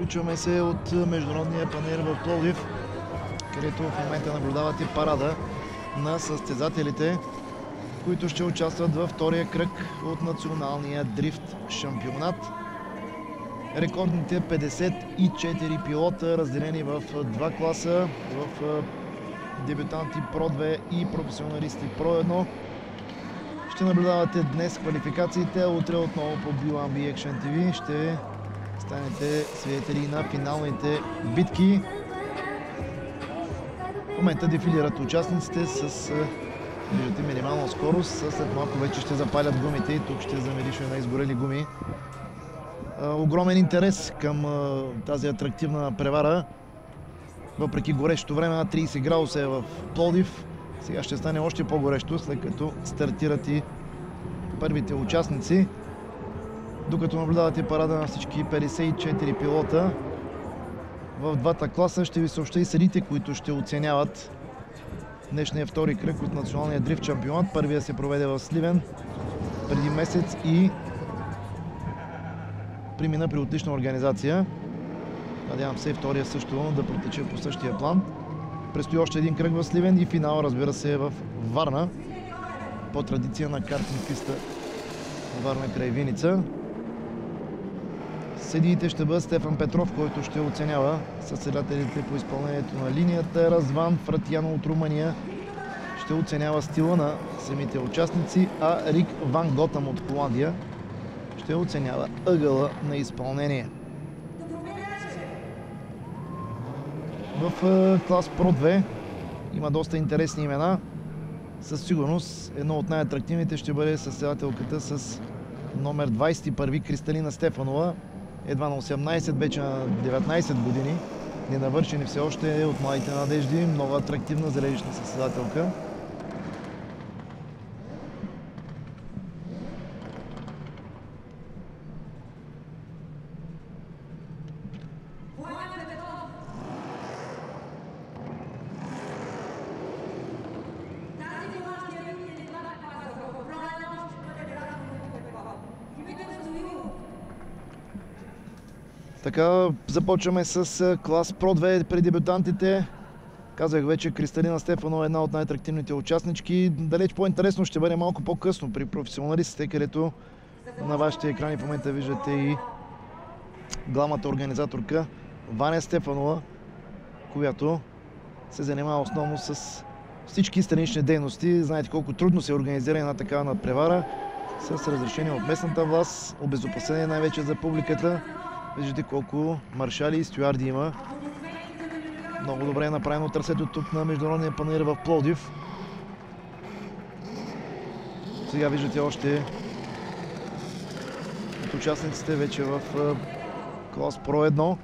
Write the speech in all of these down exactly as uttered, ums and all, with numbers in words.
Включваме се от международния панаир в Пловдив, където в момента наблюдавате парада на състезателите, които ще участват във втория кръг от националния дрифт шампионат. Рекордните петдесет и четири пилота, разделени в два класа, в дебютанти Про две и професионалисти Про едно. Ще наблюдавате днес квалификациите, а утре отново по би уан би Action ти ви ще станете свидетели на финалните битки. В момента дефилират участниците с, виждате, минимална скорост. След малко вече ще запалят гумите и тук ще замиришем на изгорели гуми. Огромен интерес към тази атрактивна превара. Въпреки горещото време, на трийсет градуса е в Пловдив. Сега ще стане още по-горещо, след като стартират и първите участници. Докато наблюдавате парада на всички петдесет и четири пилота, в двата класа ще ви съобща и съдиите, които ще оценяват днешния втори кръг от националния дрифт шампионат. Първия се проведе в Сливен преди месец и премина при отлична организация. Надявам се и втория също да протече по същия план. Предстои още един кръг в Сливен и финал, разбира се, в Варна. По традиция на картинг писта в Варна край Виница. Съдиите ще бъдат Стефан Петров, който ще оценява състезателите по изпълнението на линията. Разван Фратияно от Румъния ще оценява стила на самите участници, а Рик Ван Готъм от Холандия ще оценява ъгъла на изпълнение. В клас Про две има доста интересни имена. Със сигурност едно от най-атрактивните ще бъде състезателката с номер двайсет и първи Кристалина Стефанова. Едва на осемнайсет, вече на деветнайсет години. Ненавършени все още от младите надежди. Много атрактивна зрелищна състезателка. Така, започваме с клас Про две при дебютантите. Казах вече, Кристалина Стефанова е една от най-атрактивните участнички. Далеч по-интересно ще бъде малко по-късно при професионалистите, където на вашите екрани в момента виждате и главната организаторка Ваня Стефанова, която се занимава основно с всички странични дейности. Знаете колко трудно се организира една такава надпревара с разрешение от местната власт, обезопасение най-вече за публиката. Виждате колко маршали и стюарди има. Много добре е направено трасето тук на международния панаир в Пловдив. Сега виждате още от участниците вече в клас Про едно.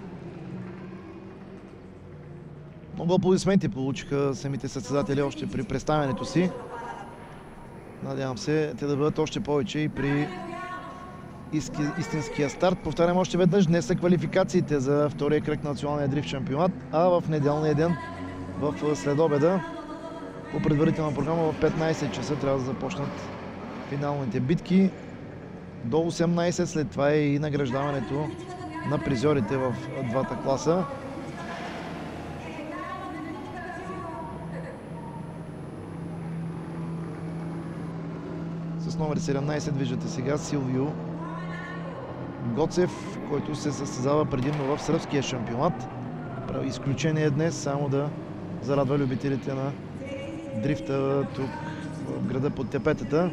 Много аплодисменти получиха самите състезатели още при представянето си. Надявам се те да бъдат още повече и при истинския старт. Повтарям още веднъж, днес са квалификациите за втория кръг на националния дрифт шампионат, а в неделния ден в следобеда по предварителна програма в петнайсет часа трябва да започнат финалните битки. До осемнайсет, след това е и награждаването на призьорите в двата класа. С номер седемнайсет виждате сега Силвио Гоцев, който се състезава предимно в сръбския шампионат. Прави изключение днес, само да зарадва любителите на дрифта тук в града под тепетата.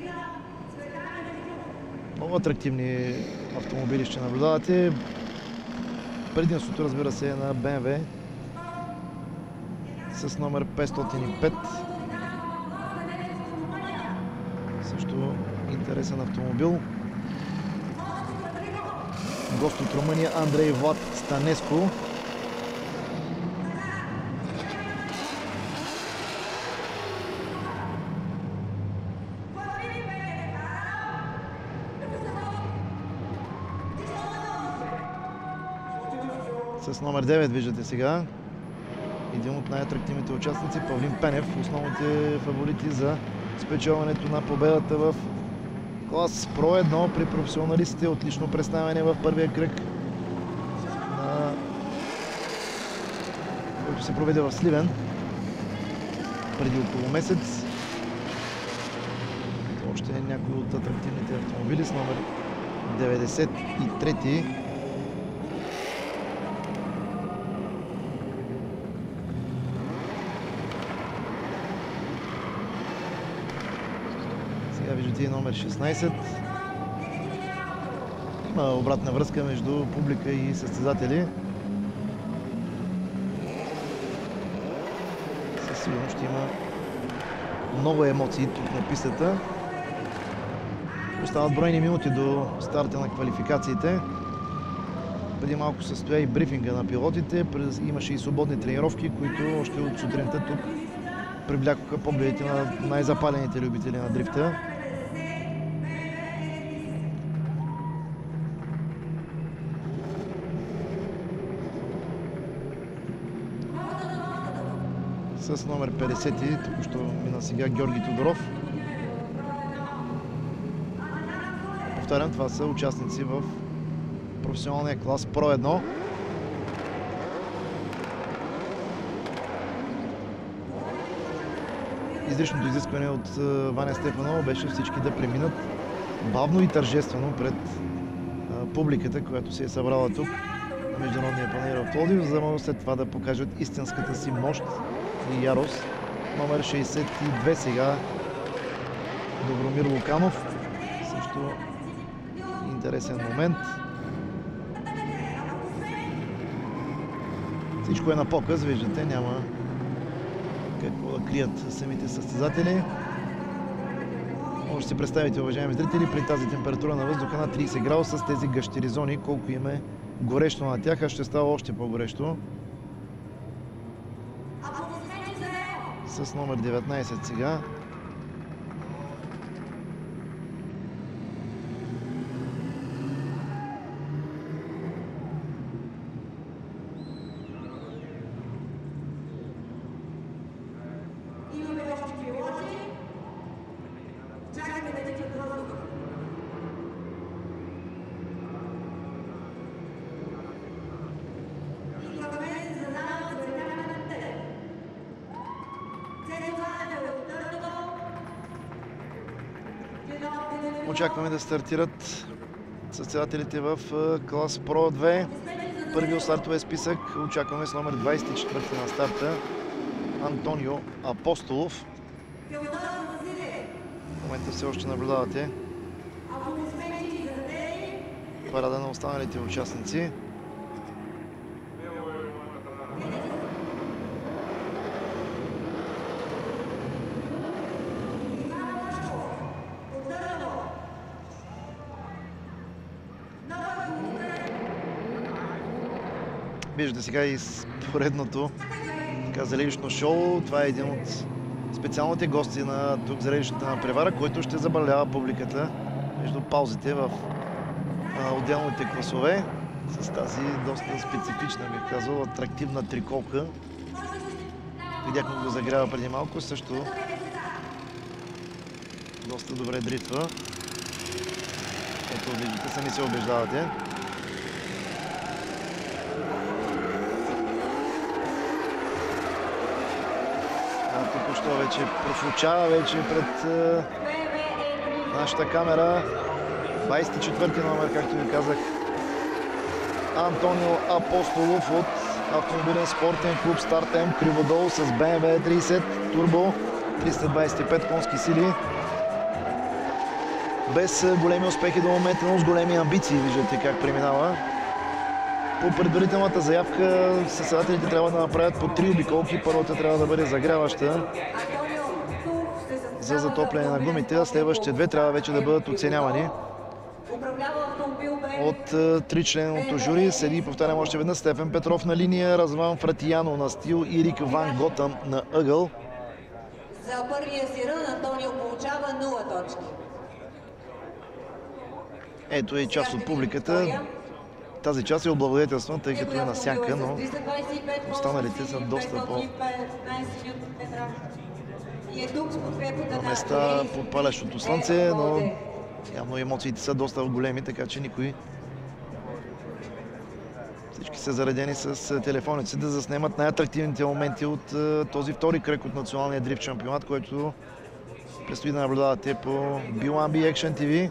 Много атрактивни автомобили ще наблюдавате. Предимството, разбира се, е на Б М В с номер петстотин и пет. Също интересен автомобил. Гост от Румъния Андрей Влад Станеско. С номер девет виждате сега един от най-атрактивните участници, Павлин Пенев, основните фаворити за спечелването на победата в клас Про едно при професионалистите. Отлично представяне в първия кръг на който се проведе в Сливен преди около месец. Още някои от атрактивните автомобили с номер деветдесет и три. Сега виждате и номер шестнайсет. Има обратна връзка между публика и състезатели. Със сигурност ще има много емоции тук на пистата. Остават бройни минути до старта на квалификациите. Преди малко състоя и брифинга на пилотите. Имаше и свободни тренировки, които още от сутринта тук привлякоха погледите на най-запалените любители на дрифта. С номер петдесет, току-що мина сега Георги Тодоров. Повтарям, това са участници в професионалния клас Про едно. Изричното изискване от Ваня Стефанова беше всички да преминат бавно и тържествено пред публиката, която се е събрала тук на Международния панаир в Пловдив, за да могат след това да покажат истинската си мощ и ярост. Номер шейсет и две сега Добромир Луканов. Също интересен момент. Всичко е на показ, виждате, няма какво да крият самите състезатели. Може да си представите, уважаеми зрители, при тази температура на въздуха на трийсет градуса с тези гъщери зони, колко им е горещо на тях, а ще става още по-горещо. С номер деветнайсет сега. Очакваме да стартират състезателите в клас Про две. Първи от стартовия списък очакваме с номер двайсет и четвърти на старта Антонио Апостолов. В момента все още наблюдавате парада на останалите участници. Виждате сега и поредното зрелищно шоу. Това е един от специалните гости на тук зрелищната надпревара, който ще забавлява публиката между паузите в а, отделните класове с тази доста специфична, бих казал, атрактивна триколка. Видяхме го загрява преди малко, също доста добре дрифтва. Ето виждате, сами се убеждавате. Току-що вече профучава вече пред е, нашата камера. двайсет и четвърти номер, както ви казах, Антонио Апостолов от автомобилен спортен клуб Стартем Криводол с Б М В трийсет турбо, триста двайсет и пет конски сили. Без големи успехи до момента, но с големи амбиции. Виждате как преминава. По предварителната заявка състезателите трябва да направят по три обиколки. Първата трябва да бъде загряваща за затопляне на гумите, а следващите две трябва вече да бъдат оценявани от тричленото жури. Седи, повтарям още веднъж, Стефан Петров на линия, Разван Фратияно на стил и Рик Ван Готъм на ъгъл. За първия си рън Антонио получава нула точки. Ето е част от публиката. Тази част е облагодетелствана, тъй като е на сянка, но останалите са доста по на места под палящото слънце, но явно емоциите са доста големи, така че никой всички са заредени с телефоници да заснемат най-атрактивните моменти от този втори кръг от националния дрифт шампионат, който предстои да наблюдавате по Би уан Би Action Ти Ви.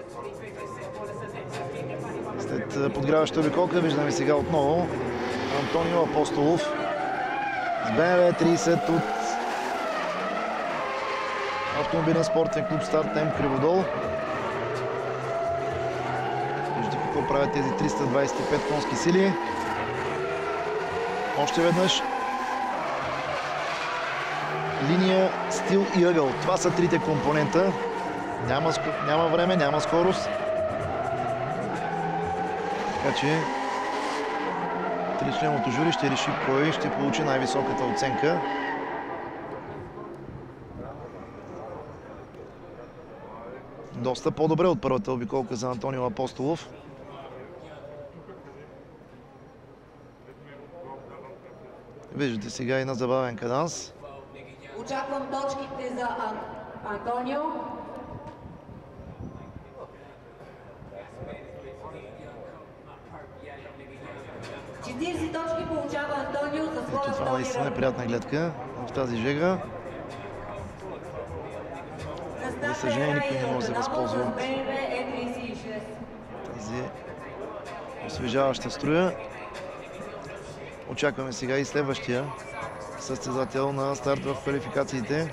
След подгряваща обиколка виждаме сега отново Антонио Апостолов с Б М В трийсет от автомобилен спортен клуб Старт М Криводол. Виждате какво правят тези триста двадесет и пет конски сили. Още веднъж. Линия, стил и ъгъл. Това са трите компонента. Няма, няма време, няма скорост. Така че тричленото жури ще реши кой ще получи най-високата оценка. Доста по-добре от първата обиколка за Антонио Апостолов. Виждате сега и на забавен каданс. Очаквам точките за Ан... Антонио. четиридесет точки получава Антонио за своя това наистина е приятна гледка в тази жега. За съжаление, никой не може да се възползва от тази освежаваща струя. Очакваме сега и следващия състезател на старт в квалификациите.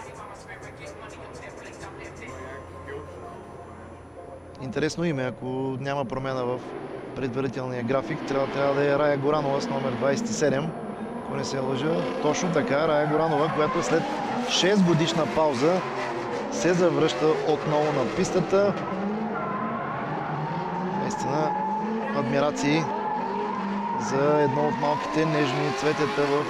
Интересно име, ако няма промена в предварителния график, трябва, трябва да е Рая Горанова с номер двадесет и седем, ако не се лъжа. Точно така, Рая Горанова, която след шест годишна пауза се завръща отново на пистата. Наистина, адмирации за едно от малките нежни цветета в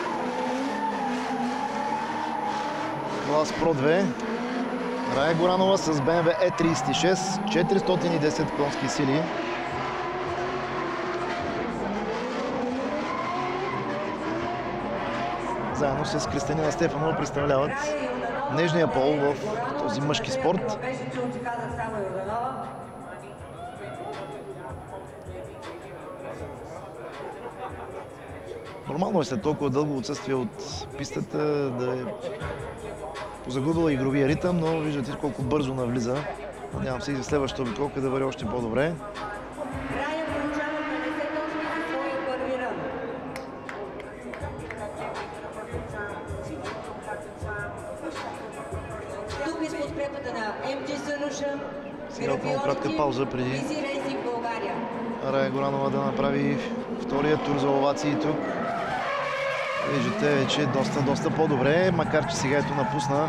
клас Про две. Рая Горанова с Б М В Е трийсет и шест, четиристотин и десет конски сили. Заедно с Кристалина Стефанова представляват нежния пол в този мъжки спорт. Нормално е след толкова дълго отсъствие от пистата да е позагубила игровия ритъм, но виждате колко бързо навлиза. Надявам се и за следващата обиколка да върви още по-добре. Сега отново кратка пауза преди Рая Горанова да направи втория тур за овации тук. Виждате вече доста, доста по-добре, макар че сега ето напусна.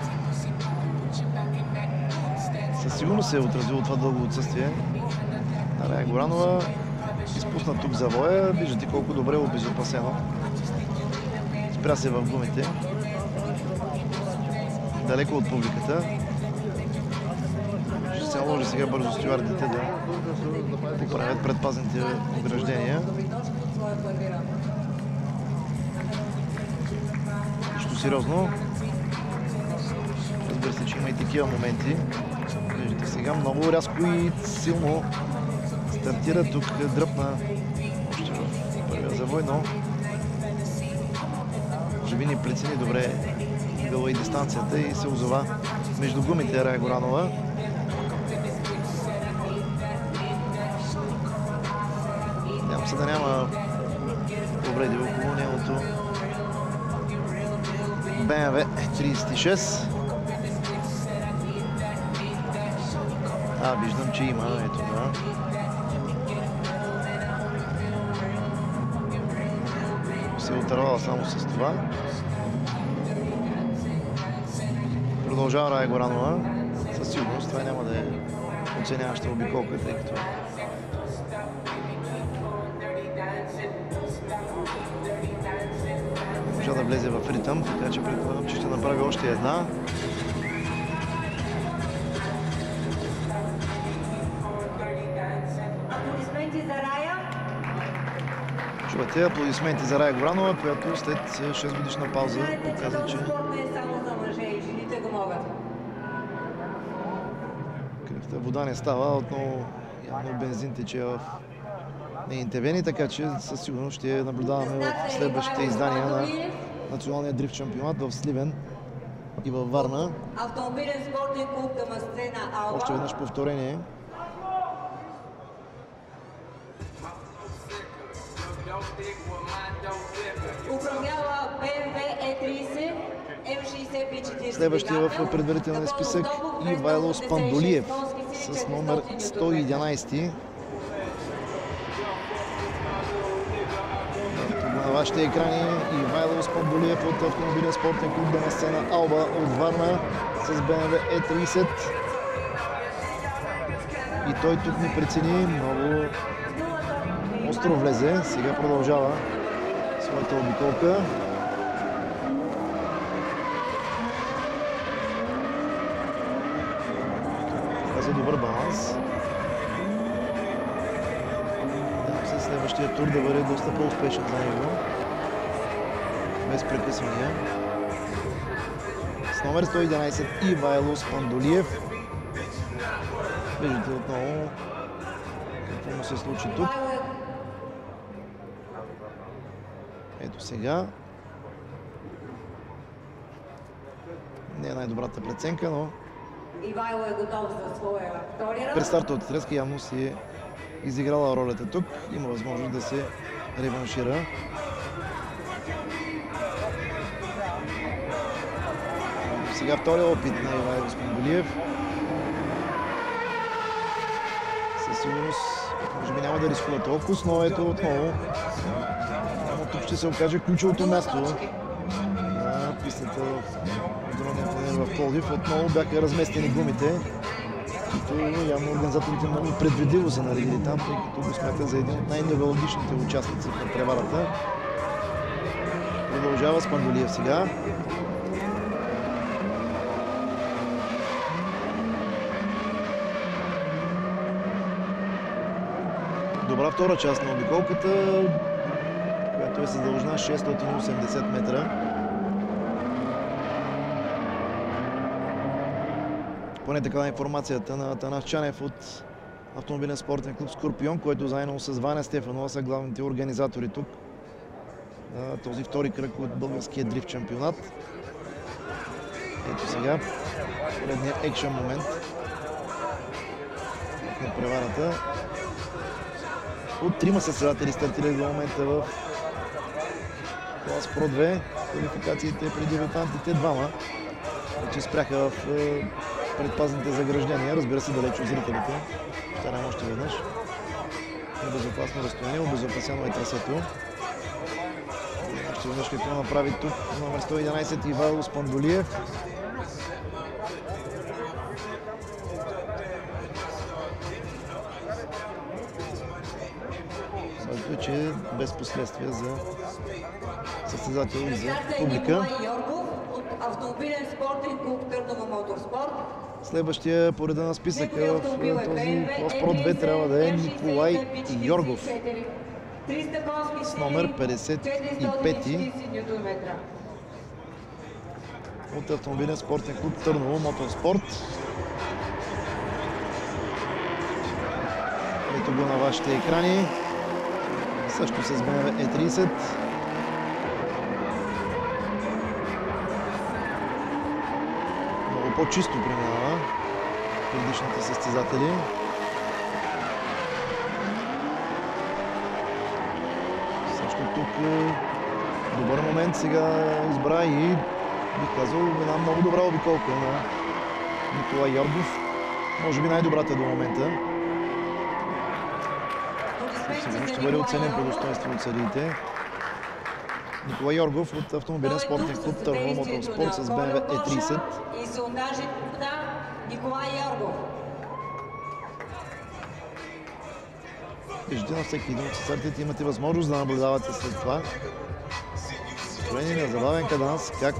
Със сигурност се е отразило това дълго отсъствие. Рая Горанова изпусна тук завоя. Виждате колко добре е обезопасено. Спря се в гумите. Далеко от публиката. Ще се наложи сега бързо стюардите да поправят предпазните ограждения. Нищо сериозно. Разбира се, че има и такива моменти. Виждате сега много рязко и силно стартира тук, дръпна още в първия завой, но може би ни прецени добре ъгъла и дистанцията и се озова между гумите Рая Горанова. Надявам се да няма повреди около нейното Б М В Е трийсет и шест. А, виждам, че има. Ето да. Се е отървала само с това. Продължава Рая Горанова. Със сигурност това няма да е оценяваща обиколка, тъй като може да влезе в ритъм, така че предполагам, че ще направи още една. Аплодисменти за Рая. Чувате аплодисменти за Рая Горанова, която след шест годишна пауза показа, че спорт не е само за мъже и жените го могат. кръвта вода не става, отново явно бензин тече в нейните вени, така че със сигурност ще наблюдаваме в следващите издания на националния дрифт шампионат в Сливен и във Варна. Автомобилен спортен клуб Дамасцена Алба. Още веднъж повторение. Управлява Б М В Е трийсет, М шейсет Би четирийсет. Следващия в предварителния списък Ивайло Спандолиев с номер сто и единайсет. На вашите екрани Ивайло Спандолиев от автомобилен спортен клуб Дамасцена Алба от Варна с Б М В Е трийсет. И той тук ни прецени, много остро влезе. Сега продължава своята обиколка. За добър баланс. Надявам се следващия тур да бъде доста по-успешен за него. Без прекъсвания. С номер сто и единайсет Ивайло Спандолиев. Виждате отново какво му се случи тук. Ето сега. Не е най-добрата преценка, но Ивайло е готов за своя втори рънд. през стартовата треска явно си е изиграла ролята тук. Има възможност да се реваншира. Сега втория опит на Ивайло Спандолиев. Със сигурност, може би няма да рискува толкова, но ето отново. Но тук ще се окаже ключовото място на пистата в Международния панер в Пловдив. Отново бяха разместени гумите, които явно организаторите много предвидливо са наредили там, тъй като го смятат за един от най-неврологичните участници в преварата. Продължава Спандолиев сега. Добра втора част на обиколката, която е с дължина шестстотин и осемдесет метра. Поне такава информацията на Атанас Чанев от автомобилен спортен клуб Скорпион, който заедно с Ваня Стефанова са главните организатори тук на този втори кръг от българския дрифт шампионат. Ето сега поредният екшън момент на преварата. От трима състезатели стартирали до момента в клас Про две. Квалификациите при дебютантите двама вече спряха в предпазните заграждения, разбира се, далеч от зрителите. Повтарям още веднъж. На безопасно разстояние, обезопасено е трасето. Още веднъж какво направи тук номер сто и единайсет Ивайло Спандолиев. Вече без последствия за състезател и за публика. Автомобилен спортен клуб Търново Моторспорт. Следващия по реда на списъка в този клас Про две трябва да е Николай Йоргов с номер петдесет и пет от автомобилен спортен клуб Търново Моторспорт. Ето го на вашите екрани. Също с Б М В Е трийсет. Много по-чисто преминава предишните състезатели. Също тук добър момент сега избра и бих казал една много добра обиколка на Николай Йоргов. Може би най-добрата до момента. Сигурно ще бъде оценен по достоинство от съдиите. Николай Йоргов от автомобилен спортен клуб Търново Моторспорт с Б М В Е трийсет. И сондажът на Николай Йоргов. Виждате, на всеки един от състезателите имате възможност да наблюдавате след това. Строение на забавен каданс, как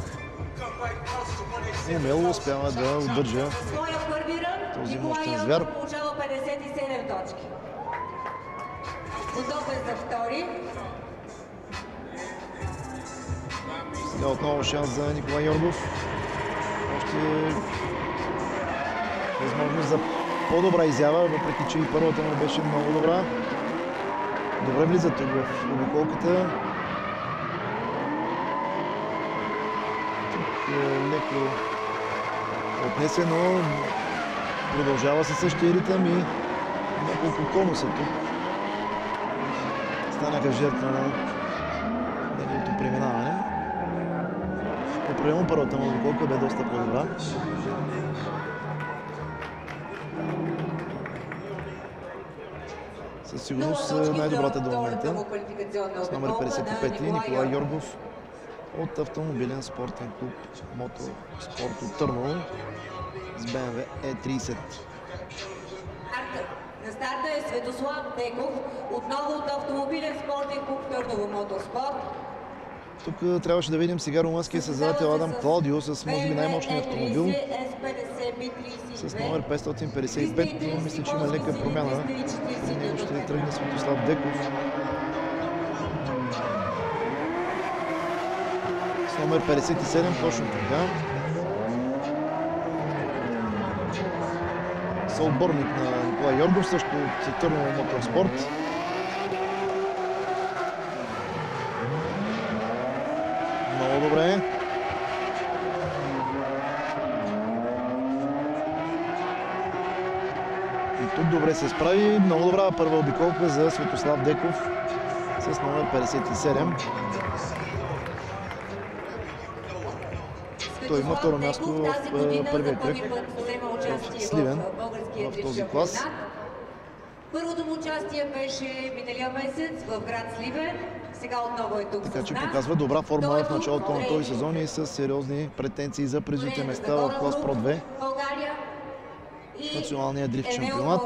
умело успява да удържа този мощен звяр. Получава петдесет и седем точки. Готов е за втори. Сега отново шанс за Николай Йоргов. Още възможност за по-добра изява, въпреки че и първата му беше много добра. Добре влиза тук в обиколката. Тук е леко отнесе, но продължава със същия ритъм и няколко конуса тук станаха жертва на неговото преминаване. Определено първата му обиколка бе доста по-добра. Със сигурност най-добрата до момента. С номер петдесет и пет Николай Йоргов от автомобилен спортен клуб Мотоспорт от Търново с Б М В Е тридесет. На старта е Светослав Деков, отново от автомобилен спортен клуб Търново Мотоспорт. Тук трябваше да видим сега румънския състезател Адам Клаудио с може би най-мощния автомобил с номер петстотин петдесет и пет, но мисля, че има лека промяна. И него ще тръгне Светослав Деков с номер петдесет и седем, точно така. Съотборник на Николай Йоргов, също от Търново Мотоспорт. Много добре. И тук добре се справи. Много добра първа обиколка за Светослав Деков с номер петдесет и седем. Той има второ място в първия кръг в Сливен в този клас. Първото му участие беше миналия месец в град Сливен. Сега отново е тук. Така че показва добра форма в началото на този сезон и с сериозни претенции за призовите места в клас Про две. Националния дрифт шампионат.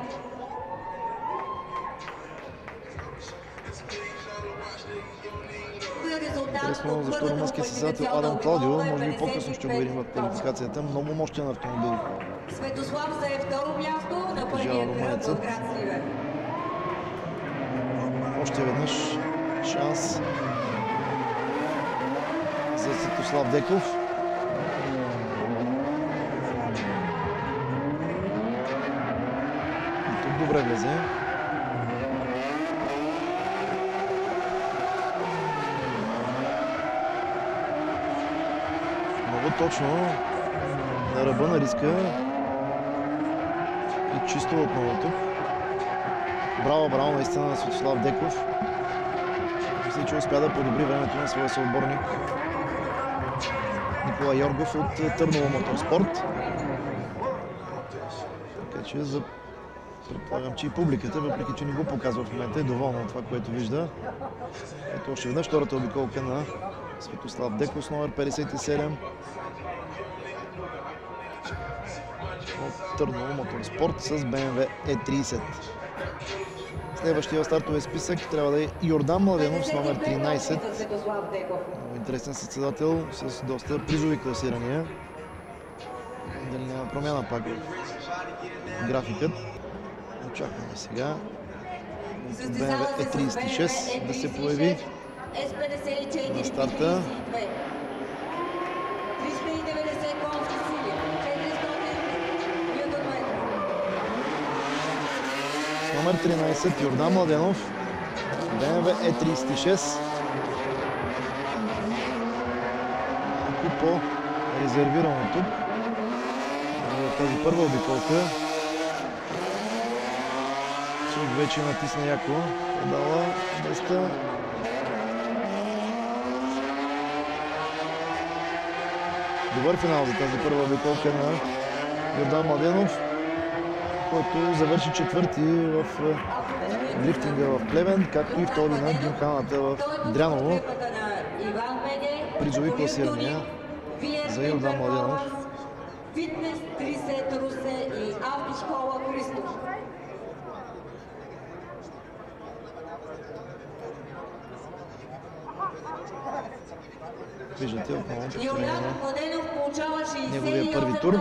Интересно защо румънския състезател Адам Клаудио, може би по-късно ще го видим в квалификацията, много мощен автомобил. Светослав зае второ място на първия кръг в град Сливен. Още веднъж шанс за Светослав Деков. И тук добре влезе. Много точно на ръба на риска и чисто отново тук. Браво, браво наистина на Светослав Деков. Мисля, че успя да подобри времето на своя съотборник Николай Йоргов от Търново Мотоспорт. Така че за... предполагам, че и публиката, въпреки че не го показва в момента, е доволна от това, което вижда. Ето още веднъж втората обиколка на Светослав Деков с номер петдесет и седем от Търново Мотоспорт с Б М В Е тридесет. Следващия стартовия списък трябва да е Йордан Младенов с номер тринайсет. Много интересен състезател с доста призови класирания. Дали няма промяна пак в графикът. Очакваме сега Б М В Е тридесет и шест да се появи на старта. Номер тринайсет Йордан Младенов, Б М В Е тридесет и шест. Малко по-резервирано тук. Тази първа обиколка. Чук вече натисна яко. Подала деста. Добър финал за тази първа обиколка на Йордан Младенов, който завърши четвърти в дрифтинга в Плевен, както и втори на гимканата в Дряново. Призови класирания за Йордан Младенов. Фитнес тридесет Русе и автошкола Христов. Виждате отново повторение на неговия първи тур.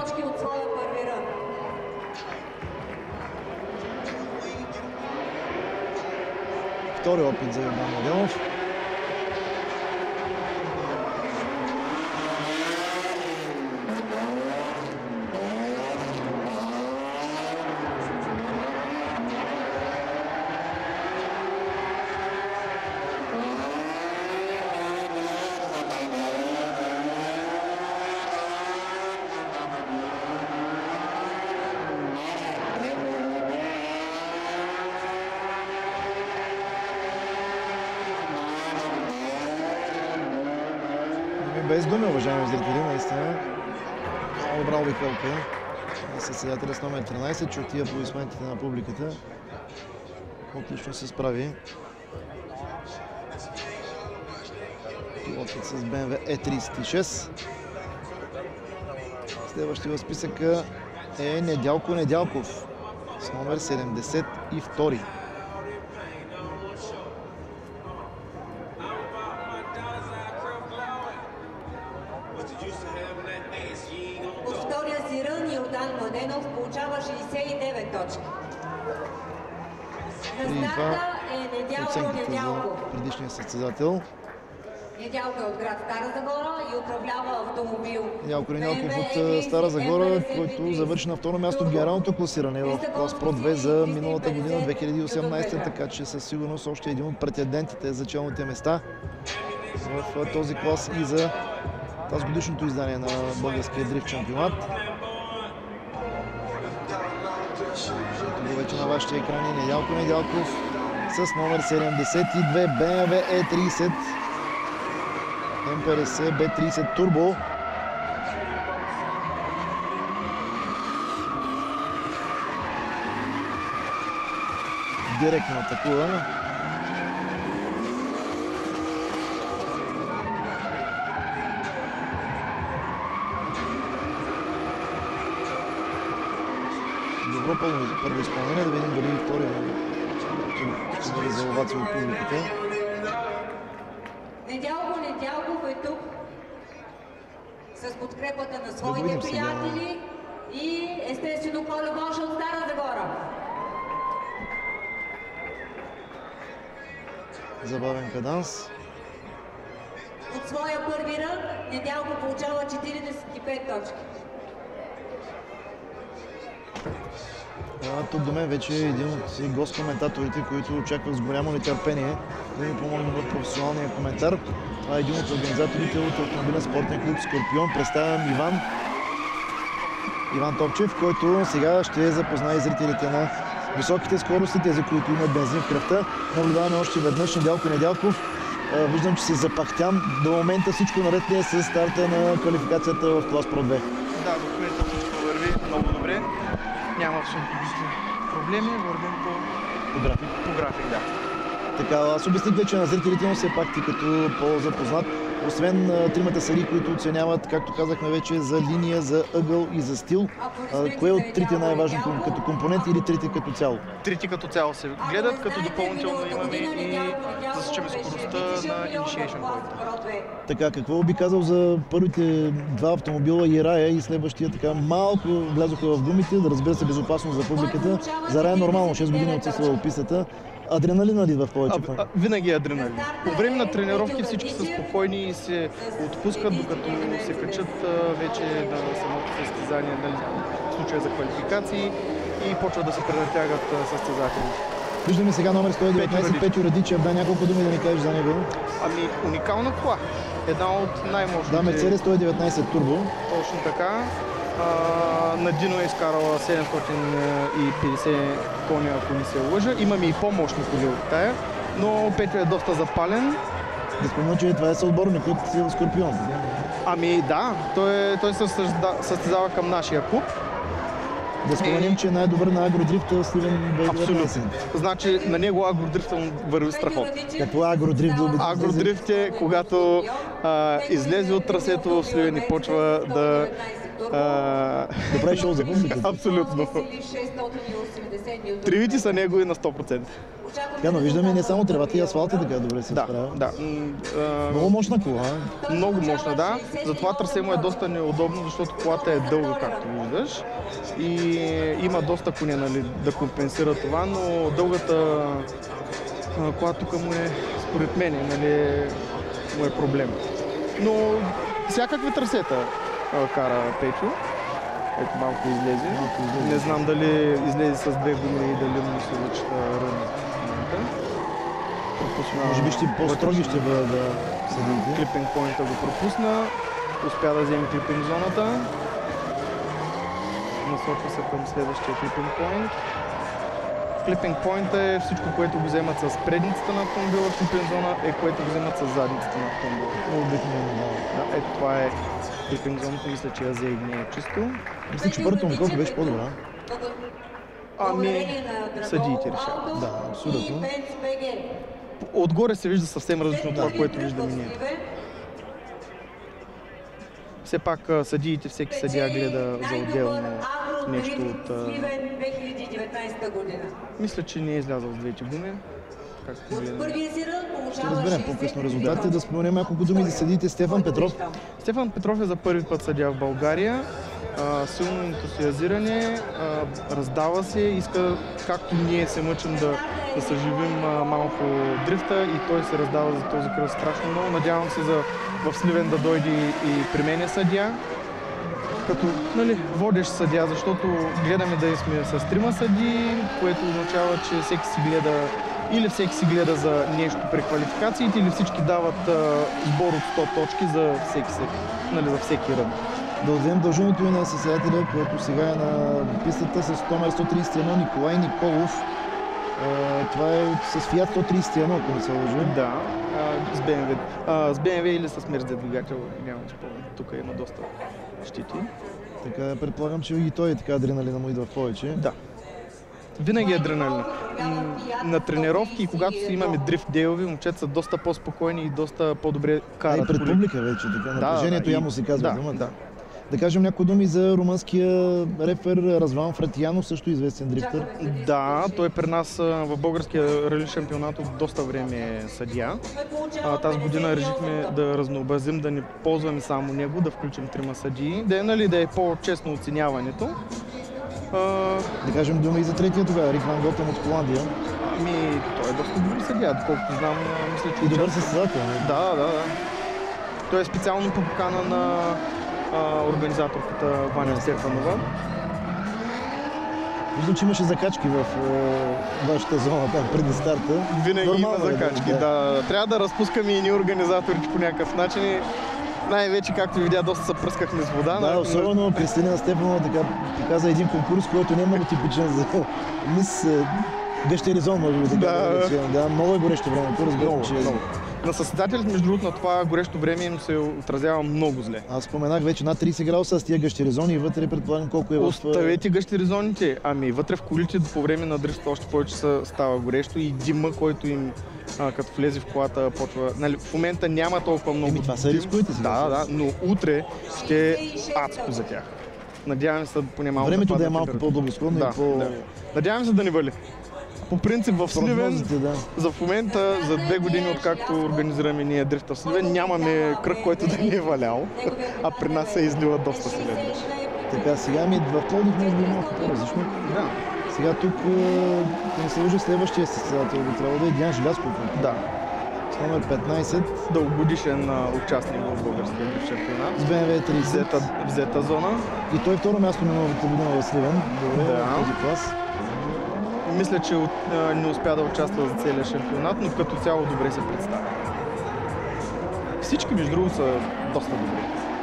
Втори опит за Йордан Младенов. И без думи, уважаеми зрители, наистина. Много добра обиколка на състезателя с номер тринайсет, чути аплодисментите на публиката. Отлично се справи. Пилотът с Б М В Е трийсет и шест. Следващия в списъка е Недялко Недялков с номер седемдесет и втори. От втория си рън Йордан Младенов получава шейсет и девет точки. На старта е Недялко Недялков. Предишния състезател. Недялко е от град Стара Загора и управлява автомобил. Недялко Недялков от Стара Загора, който завърши на второ място в генералното класиране в клас Про две за миналата година, две хиляди и осемнайсета, така че със сигурност още един от претендентите за челните места в този клас и за тази годишното издание на българския дрифт чемпионат. Ето го вече на вашите екрани Недялко Недялков с номер седемдесет и две Б М В Е трийсет. М петдесет Б трийсет Турбо. Директно атакува. Добро първо изпълнение, да видим дали втория ще бъде за овация от публиката. Недялко Недялков е тук с подкрепата на своите приятели и естествено Коля Боша от Стара Загора. Забавен каданс. От своя първи рън Недялко получава четирийсет и пет точки. А, тук до мен вече е един от гост-коментаторите, които очакват с голямо нетърпение да ми помогне в професионалния коментар. Това е един от организаторите от автомобилен спортен клуб Скорпион. Представям Иван Иван Топчев, който сега ще запознае зрителите на високите скорости, тези, които имат бензин в кръвта. Наблюдаваме още веднъж Недялко Недялков. Виждам, че се запахтям. До момента всичко наред ли е с старта на квалификацията в клас Про две? Да, до момента всичко върви много добре. Няма абсолютно проблеми, вървим по, по график. По график, да. Така, аз обясних вече на зрителите, но все пак ти като по-запознат. Освен а, тримата съдии, които оценяват, както казахме вече, за линия, за ъгъл и за стил, а, кое от трите е най-важното като компонент или трите като цяло? Трите като цяло се гледат, като допълнително имаме и засичаме скоростта на Initiation Point. Така, какво би казал за първите два автомобила и Рая и следващия така малко влязоха в гумите, да разбира се безопасно за публиката. За Рая нормално, шест години отсъства в пистата. Адреналина ли в повече? А, а, винаги е адреналин. По време на тренировки всички са спокойни и се отпускат, докато се качат вече на самото състезание, нали, в случая за квалификации и почват да се пренатягат състезателите. Виждаме сега номер сто и деветнайсет, Петю Радичев. Да, няколко думи да ни кажеш за него. Ами, уникална кола. Една от най-мощните. Да, Мерцедес сто и деветнайсет Турбо. Точно така. А, на Дино е изкарала седемстотин и петдесет коня, ако не се лъжа. Имаме и по-мощни коли от тая, но Петю е доста запален. Да спомня, че това е съотборник от Скорпион. Ами да, той, той се състезава към нашия клуб. Да споменем, че е най-добър на агродрифта Сливен две хиляди и деветнайсета. Абсолютно. Значи на него агродрифта върви страхотно. Какво е агродрифт? Агродрифт е когато а, излезе от трасето в Сливен и почва да... А... Да прави шоу за публиката. Абсолютно. Тривите са негови на сто процента. Така, но виждаме не само тревата и асфалта така добре се да, справя. Да, а... Много мощна кола. Много мощна, да. Затова трасе му е доста неудобно, защото колата е дълга, както виждаш. И има доста коня, нали, да компенсира това, но дългата кола тук му е, според мен, нали, му е проблем. Но всякакви трасета кара Петю. Ето малко излезе. Малко излезе. Не знам дали излезе с две гуми и дали му се върши рън в момента. Може би ще по-строги ще бъде да съдите. Клипинг поинта го пропусна. Успя да вземе клипинг зоната. Насочва се към следващия клипинг поинт. Клипинг поинт е всичко, което го вземат с предницата на автомобила. Клипинг зона е което го вземат с задницата на автомобила. Обикновено, да. Ето това е клипинг зоната, мисля, че я взе и не е чисто. Мисля, че първата му колко беше по-добра. Ами, съдиите решават. Да, абсолютно. Отгоре се вижда съвсем различно от това, което виждаме ние. Все пак съдиите, всеки съдия гледа за отделно нещо от... Мисля, че не е излязъл с двете гуми. Ще разберем по-късно резултатите. Да споменем няколко думи за съдиите. Стефан Петров. Стефан Петров е за първи път съдия в България. А, силно ентусиазиране, а, раздава се, иска, както ние се мъчим да, да съживим а, малко дрифта, и той се раздава за този кръст страшно много. Надявам се за в Сливен да дойде и при мен е съдия, като, нали, водещ съдия, защото гледаме да сме с трима съдии, което означава, че всеки си гледа или всеки си гледа за нещо при квалификациите, или всички дават а, сбор от сто точки за всеки, нали, за всеки рън. Да отдадем дължимото и на съседателя, който сега е на пистата с номер сто тридесет и едно, Николай Николов. А, това е с Фиат сто тридесет и едно, ако не се лъжа. Да, а, с БМВ. А, с БМВ или с Мерс двигател, нямам спомен. Тук има доста щити. Така, предполагам, че и той е така адреналина му идва в повече. Да. Винаги е адреналина. На тренировки и когато си имаме дрифт дейлови, момчета са доста по-спокойни и доста по-добре карат. А и пред публика вече, така, напрежението да, да, ямо се казва да, думата. Да. Да кажем някои думи за румънския рефер Разван Фратиянов, също известен дрифтър. Да, той при нас в българския рали шампионат от доста време е съдия. А, тази година решихме да разнообразим, да не ползваме само него, да включим трима съдии, да е, нали, да е по-честно оценяването. А... Да кажем думи и за третия тогава, Рик Ван Готен от Холандия. Ами, той е доста добър съдия, доколкото знам, мисля, че... И добър състезател. Да, да, да. Той е специално по покана на а, организаторката Ваня Стефанова. Виждам, че имаше закачки в е, вашата зона там преди старта. Винаги Нормално има е, закачки, да. да. Трябва да разпускаме и ние организаторите по някакъв начин. Най-вече, както видя, доста се пръскахме с вода. Да, особено Кристалина Стефанова така показа един конкурс, който не е много типичен за мис Гъщеризон, може би така Да. да речем. Да, много е горещо времето, разбирам, че... много. На състезателите, между другото, на това горещо време им се отразява много зле. Аз споменах вече над тридесет градуса с тия гъщеризони и вътре предполагам колко е в... Оставете гъщеризоните, ами вътре в колите по време на дрифта още повече става горещо и дима, който им а, като влезе в колата почва... Нали, в момента няма толкова много Еми, това са дим. рисковете си. Да, да, но утре ще е адско за тях. Надяваме се поне малко Времето да е падне малко температура. по-благосклонно Да, и по... да. Надяваме се да ни вали. По принцип в Сливен, Прогнозите, да. за в момента, за две години, откакто организираме ние дрифта в Сливен, нямаме кръг, който да ни е валял, а при нас се излива доста силен дъжд. Така, сега ми в Пловдив може би е малко по-различно. Да. Сега тук, ако не се лъжа, следващия състезател би трябвало да е Диан Желязков. Да. С номер петнайсет. Дългогодишен а, участник в българския дрифт шампионат. С БМВ трийсет. Взета, взета зона. И той второ място миналата година в Сливен. Добре, Да. в този клас. Мисля, че от, а, не успя да участва за целия шампионат, но като цяло добре се представя. Всички, между другото, са доста добри.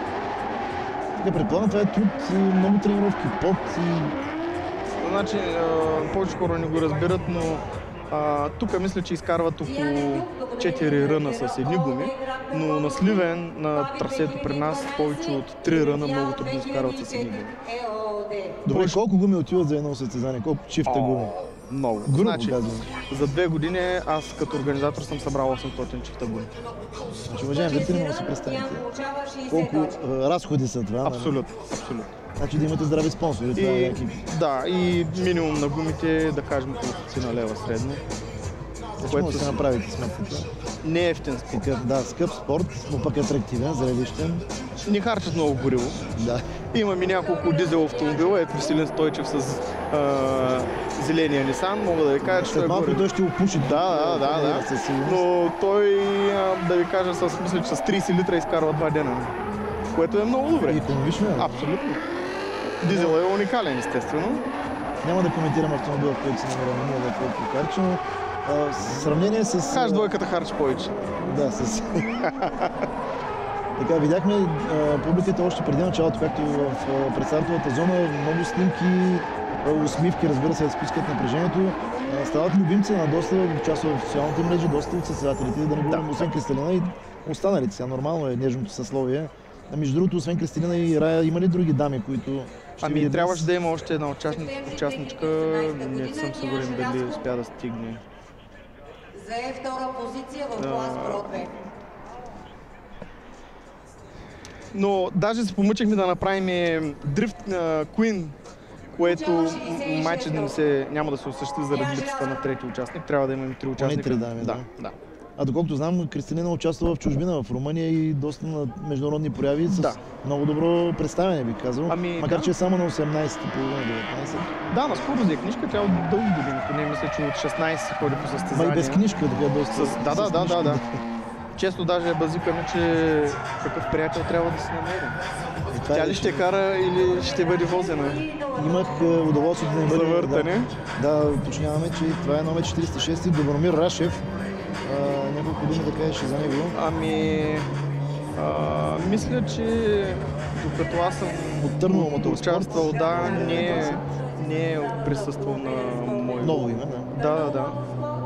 Така, предполагам, това е труд, и много тренировки, пот и... Значи, а, повече хора не го разбират, но а, тук мисля, че изкарват около четири ръна с едни гуми, но на Сливен, на трасето при нас, повече от три ръна много трудно изкарват с едни гуми. Добре, Повече- колко гуми отиват за едно състезание? Колко чифта гуми? Много. Грубо Значи, казвам. за две години аз като организатор съм събрал осемстотин чифта гуми. Значи, уважаеми зрители, може да си представите колко а, разходи са това. нали? Абсолютно, абсолютно. Значи да имате здрави спонсори. Това е И, някакви... да, и минимум на гумите, да кажем, около стотина лева средно. Значи, може да си направите сметката. Не е ефтински. Такъв, да, скъп спорт, но пък е атрактивен, зрелищен. Не харчат много гориво. Да. Имаме няколко дизел автомобила, ето Веселин Стойчев с а, зеления Нисан, мога да ви кажа, че След той малко гори. той ще опуши. Да, да, да, да. Със сигурност. Но той, а, да ви кажа, с, мисля, че с трийсет литра изкарва два дена, което е много добре. И икономично е. Абсолютно. Дизел е уникален, естествено. Няма да коментирам автомобила, в който се намираме ние да е по-харчи, но а, в сравнение с... Каш двойката харчи повече. Да, с... Така, видяхме а, публиката още преди началото, както в а, предстартовата зона, много снимки, а, усмивки, разбира се, да спускат напрежението. А, стават любимци на доста част в социалните мрежи, доста от състезателите, да не говорим, освен Кристалина и останалите. Сега нормално е нежното съсловие. А между другото, освен Кристалина и Рая, има ли други дами, които ще Ами видят трябваше днес? да има още една участник, участничка, не съм сигурен дали успя да стигне. Зае втора позиция в клас Про две. Но даже се помъчихме да направим дрифт на Queen, което майче не се, няма да се осъществи заради липсата на трети участник. Трябва да имаме три участника. три дами, да. да. да. А доколкото знам, Кристалина участва в чужбина, в Румъния и доста на международни прояви с Да. много добро представяне, би казал. Ами, Макар да. че е само на осемнайсет и половина деветнайсет. Да, наскоро взе книжка, трябва дълги години. Поне мисля, че от шестнайсет ходи по състезания. Ма и без книжка, така доста. С... Да, да, с да, книжка, да, да. Често даже базикаме, че такъв приятел трябва да се намери. И това Тя е, ли че ще кара или ще бъде возена? Имах е, удоволствието да не бъде... Завъртане. Да, да, уточняваме, че това е номер четиристотин и шест, Добромир Рашев. А, няколко думи да кажеш за него. Ами... А, мисля, че докато аз съм От Търново Моторспорт. участвал, да, не е, не е присъствал на мой... Ново име, да. Да, да, да.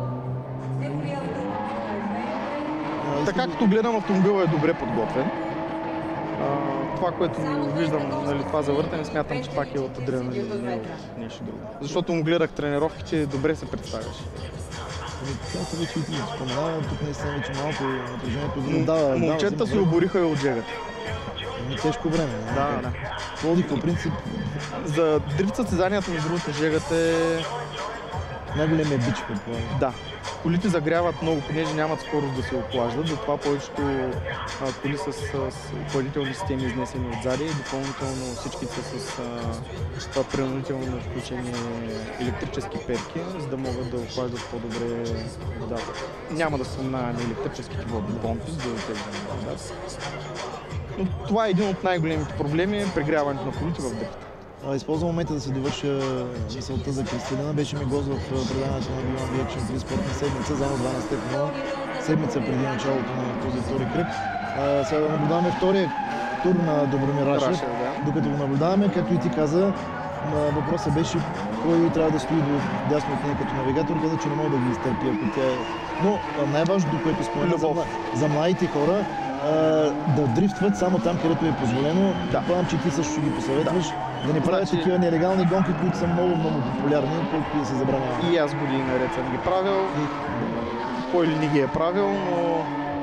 А, Така искам- като гледам, автомобила е добре подготвен. А, това, което виждам, нали, това завъртане, смятам, че пак е от адреналин, не е от нещо друго. Защото му гледах тренировките, добре се представяш. Ами, както вече и ти споменава, тук наистина вече малко напрежението го дава. Момчета се обориха и от жегата. Ами, тежко време. не? Да, да. Пловдив по принцип За дрифт състезанията, между другото, жегата е... най-големия бич, предполагам. Да. Колите загряват много, понеже нямат скорост да се охлаждат, затова повечето а, коли с, с охладителни системи изнесени отзади и допълнително всички са с а, това принудително включени електрически перки, за да могат да охлаждат по-добре водата. Няма да споменаваме електрическите водни помпи, за да отегляме водата. Но това е един от най-големите проблеми, прегряването на колите в дрифта. А, използвам момента да се довърша мисълта за Кристалина. Беше ми гост в предаването на Билан Виечен три спортна седмица, заедно с Ваня Стефанова, седмица преди началото на този втори кръг. А, сега да наблюдаваме втория тур на Добромир Рашев. Рашев, да. Докато го наблюдаваме, както и ти каза, а, въпросът беше кой трябва да стои до дясно от нея като навигатор, каза, че не мога да ги изтърпи, ако тя е... Но а, най-важното, което спомена за, Любов. мла- за младите хора, а, да дрифтват само там, където е позволено. Да. Предполагам, че ти също ще ги посъветваш да не правят Значи- такива нелегални гонки, които са много, много популярни, колкото и да се забраняват. И аз години наред съм ги правил. Кой ли не ги е правил, но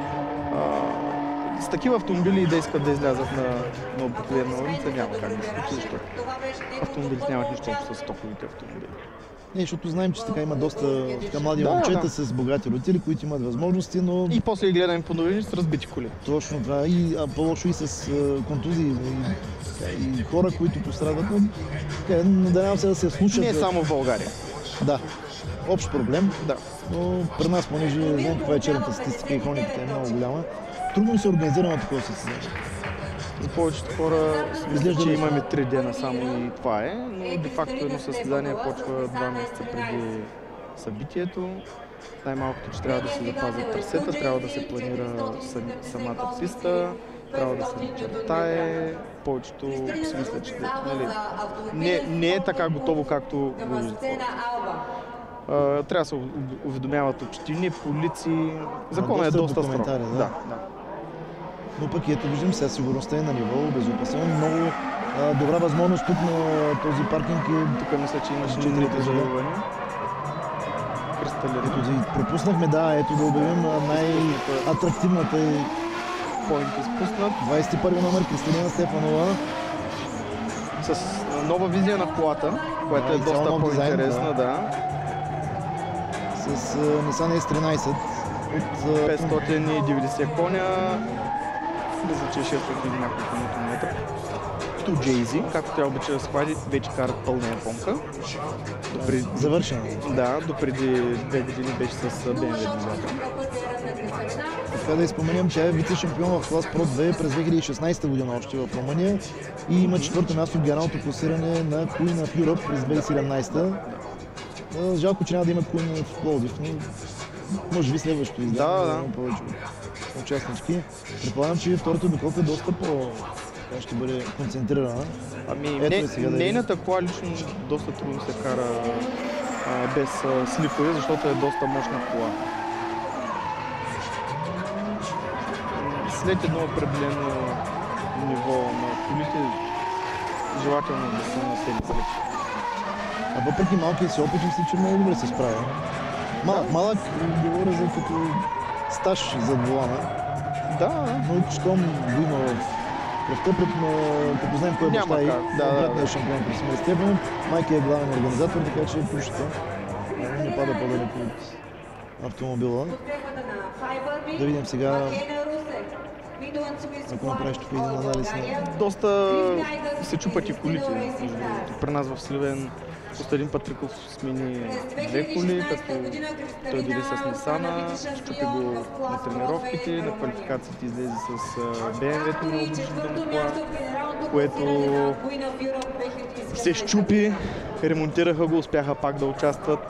а, с такива автомобили да искат да излязат на, на обикновена улица, няма как да се случи, защото автомобилите нямат нищо общо с стоковите автомобили. Не, защото знаем, че така има доста така млади Да, момчета да. с богати родители, които имат възможности, но И после ги гледаме по новини с разбити коли. точно това. И а, по-лошо и с а, контузии, и, така, и хора, които пострадат. Но, така, надявам се да се слушат. Не е за- само в България. Да, общ проблем. Да. Но при нас, понеже знаем каква е черната статистика и хрониката е много голяма, трудно се организира на такова състезание. За повечето хора си мисля, Изглежда че лесно. имаме три дена само и това е, но де-факто едно състезание почва два месеца преди събитието. Най-малкото, че трябва да се запазят трасета, трябва да се планира сам- самата писта, трябва да се начертае. Повечето си мисля, че нали, не, не е така готово, както го виждате. А, трябва да се у- уведомяват общини, полиции. Законът е доста доста строг. документари, да. Да, да. Но пък ето виждам, сега сигурността е на ниво, безопасен. Много а, добра възможност тук на този паркинг е Тук мисля, че имаше Четири четирите етажа. завивания. Кристалери. Ето да и пропуснахме, да, ето да обявим а, най-атрактивната и Поинт изпуснат. двадесет и първи номер Кристалина Стефанова. С нова визия на колата, която Да, е и цял доста нов дизайн, по-интересна, да. С а, Nissan ес тринадесет от а, петстотин и деветдесет коня. Мисля, че е шестстотин и няколко нютон-метра. Ту Джейзи, както тя обича да схвали, вече карат пълна японка. Допреди, завършена. да, допреди две години беше с Б М В двигател. Така да изпоменем, че е вице-шампион в клас Про две през две хиляди и шестнадесета година още в Румъния и има четвърто място в генералното класиране на Queen of Europe през две хиляди и седемнадесета. А, Жалко, че няма да има Queen в Пловдив, но може би следващото издание Да, да, да. има повече участнички. Предполагам, че втората обиколка е доста по... Тя ще бъде концентрирана. Ами, Ето не, е сега да нейната кола лично доста трудно се кара а, без а, слипове, защото е доста мощна кола. След едно определено ниво на колите, желателно да са на седмица. А въпреки малкият си опит, мисля, че много добре се справя. Малък, малък, говоря за като стаж за волана. Да, Но щом го има в кръвта, като знаем кой е Няма баща и как, да, да, братния да. шампион Красимир Стефанов, майка е главен организатор, така че пушата не пада по-далеко от автомобила. Да видим сега, ако направиш тук един анализ на... доста се чупат и колите. Между другото. При нас в Сливен Костадин Патриков смени две коли, като той дойде с Нисана, щупи го на тренировките, на квалификациите излезе с Б М В-то на обучителна кола, което се щупи, ремонтираха го, успяха пак да участват.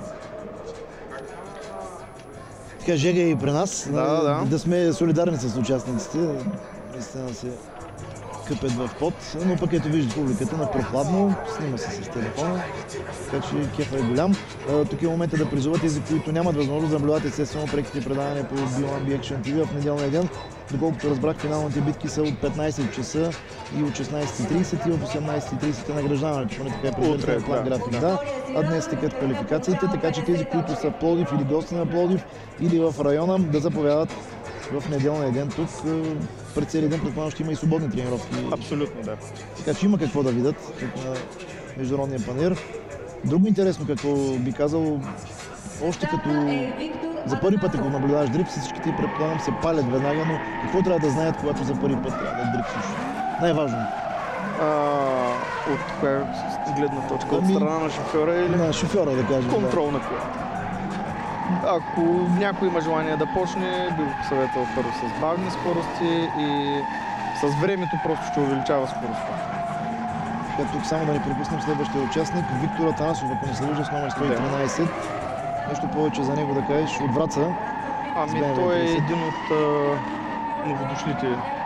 Така жега и при нас, Да, да, да. да сме солидарни с участниците, наистина се къпят в пот, но пък ето вижда публиката на прохладно, снима се с телефона, така че кефа е голям. А, тук е момента да призова тези, които нямат възможност да наблюдат естествено преките предавания по Би Уан Би Action Ти Ви в неделния ден. Доколкото разбрах, финалните битки са от петнайсет часа и от шестнайсет и трийсет и от осемнайсет и трийсет е награждаването, поне така е предвиден план график. да. Да. А днес текат квалификациите, така че тези, които са в Пловдив или гости на Пловдив или в района, да заповядат в неделния ден тук. Пред целия ден предполагам ще има и свободни тренировки. Абсолютно, да. Така че има какво да видят тук на Международния панаир. Друго интересно, какво би казал, още като за първи път, ако наблюдаваш дрифт, всичките предполагам се палят веднага, но какво трябва да знаят, когато за първи път трябва да дрифтиш? Най-важно. А, от коя гледна точка? От Ами, страна на шофьора или На шофьора, да кажем. контрол на колата? Ако някой има желание да почне, би го посъветвал първо с бавни скорости и с времето просто ще увеличава скоростта. Така, тук само да не пропуснем следващия участник, Виктор Атанасов, ако не се лъжа, с номер сто и тринайсет. Нещо повече за него да кажеш от Враца. Ами С той е Б М В един от а, новодошлите.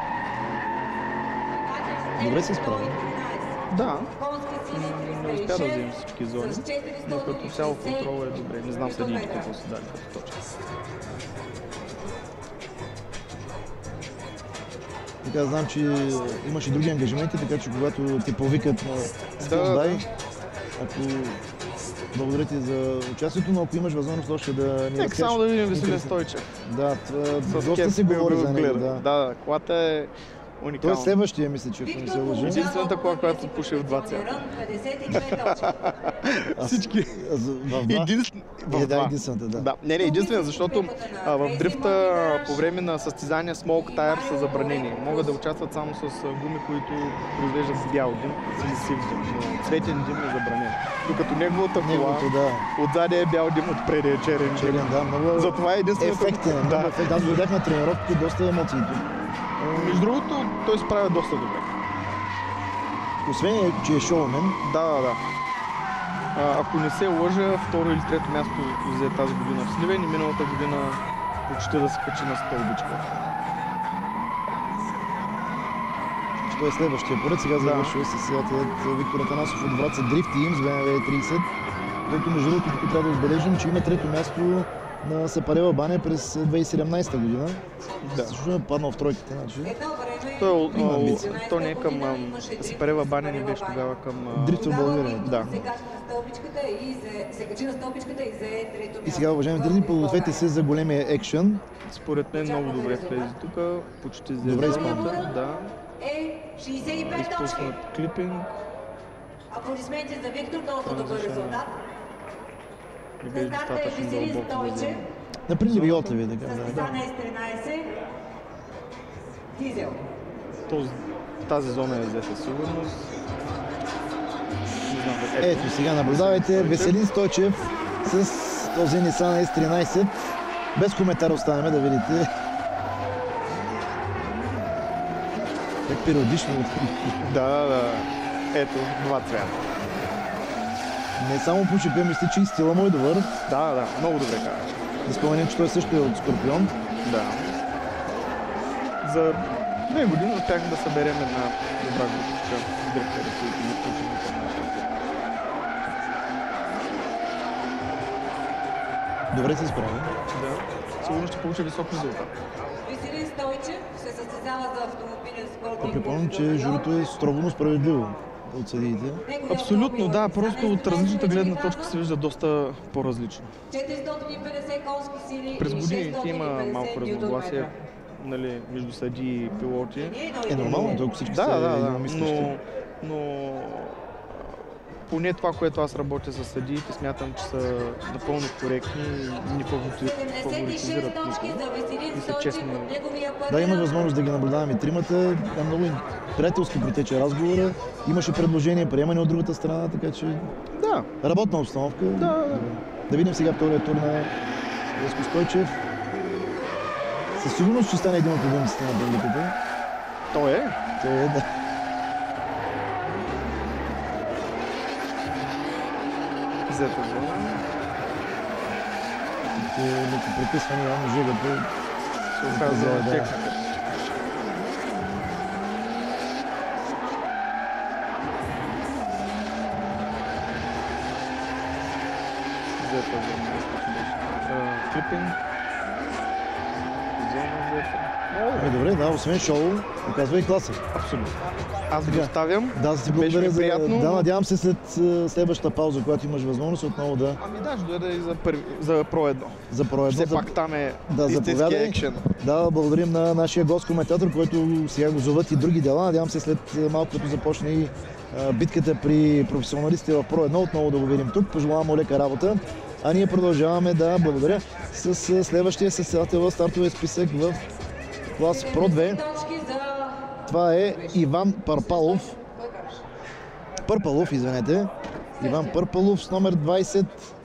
Добре се справя. Да, не успя да вземе всички зони, но като цяло контрол е добре. Не знам съдиите какво са дали като точка. Така, знам, че имаш и други ангажименти, така че когато те повикат на стендай, да. ако благодаря ти за участието, но ако имаш възможност още да ни Нека разкажеш. само да видим Веселин интересно. Стойчев. Да, това, С доста Кет се говори за него. гледа. Да. Да, да, колата е Той е уникална. следващия, мисля, че ако не се лъжа. Единствената кола, която пуши в два цвята. Аз- Всички. аз В два. Единствен... Е, в да, два. единствената, да. Да, не, не, единствен, защото а, в дрифта по време на състезания Smoke Tire са забранени. Могат да участват само с а, гуми, които произвеждат бял дим или сив дим. Но цветен дим е забранен. Докато неговата кола, Неговото, да. отзади е бял дим, отпред е черен дим. Черен, да, много Затова е единственото... ефектен. Много Да. ефект. Аз видях на тренировките доста емоции тук. Между другото, той справя доста добре. Освен, че е шоумен, Да, да, да. А, ако не се лъжа, второ или трето място взе тази година в Сливен и миналата година почти да се качи на стълбичка. той е следващия поред. Сега Да. завършва състезателят Виктор Атанасов от Враца Дрифт Team с Б М В трийсет. Който между другото тук трябва да отбележим, че има трето място на Сапарева баня през две хиляди и седемнайсета година. Да. Също е паднал в тройките, значи. Той, е, Има а, амбиции. то не е към... а, Сапарева баня не беше тогава към... а, Дрифт в България. Да. И сега, уважаеми зрители, подгответе се за големия екшън. Според мен много добре влезе тук. Почти взе Добре зоната. изпълнен. Да. Е шейсет и пет точки. Изпуснат клипинг. Аплодисменти за Виктор, доста добър резултат. Не беше На старта е достатъчно Веселин дълбоко да Стойчев. вземе. На приливи отливи, така да. Състезание С тринайсет. Дизел. Този, тази зона е взе със сигурност. Не знам, ето. Ето сега наблюдавайте Веселин Стойчев с този Nissan С тринайсет. Без коментар оставяме да видите. Как периодично. Да, да, да. Ето, два цвята. Не само по шипя, мисля, че и стила му е добър. Да, да, много добре казваш. Да споменем, че той също е от Скорпион. Да. За две години успяхме да съберем една добра групичка дрифтери, които ни включени към нашата група. Добре се справя. Да. Сигурно ще получи висок резултат. Веселин Стойчев се състезава за автомобил Да припомням, че журито е строго, но справедливо от съдиите. Абсолютно, да, просто от различната гледна точка се вижда доста по-различно. През годините има малко разногласие, нали, между съдии и пилоти. Е нормално, толкова всички Да, са да, да, единомислещи. но, но поне това, което аз работя с съдиите, смятам, че са напълно коректни и не фаворитизират никого и са честни. Да, имах възможност да ги наблюдавам и тримата. Да, много приятелски протече разговора. Имаше предложение, приемане от другата страна, така че Да, работна обстановка. да. Да видим сега втория тур на Веско Стойчев. Със сигурност ще стане един от любимците на публиката. Той е. Той е, да. Взето зона. Те леко прекъсване, явно жегата. Се оказва Да. техника. Взето зона. Клипинг. Зона взето. Ами добре, да, освен шоу, показва и класа. Абсолютно. Аз Така. го оставям. Да, да ти Беше благодаря ми за... приятно. Да, надявам се след е, следващата пауза, когато имаш възможност отново да Ами да, ще дойда и за, първи, за про едно. за про едно. Все За- пак там е Да, истински заповядай. екшен. Да, благодарим на нашия гост-коментатор, който сега го зоват и други дела. Надявам се след е, малко като започне и е, битката при професионалистите в про едно, отново да го видим тук. Пожелавам му лека работа. А ние продължаваме да благодаря с е, следващия състезател в стартовия списък в клас про две. Това е Иван Парпалов. Пърпалов, извинете. Иван Пърпалов с номер двайсет.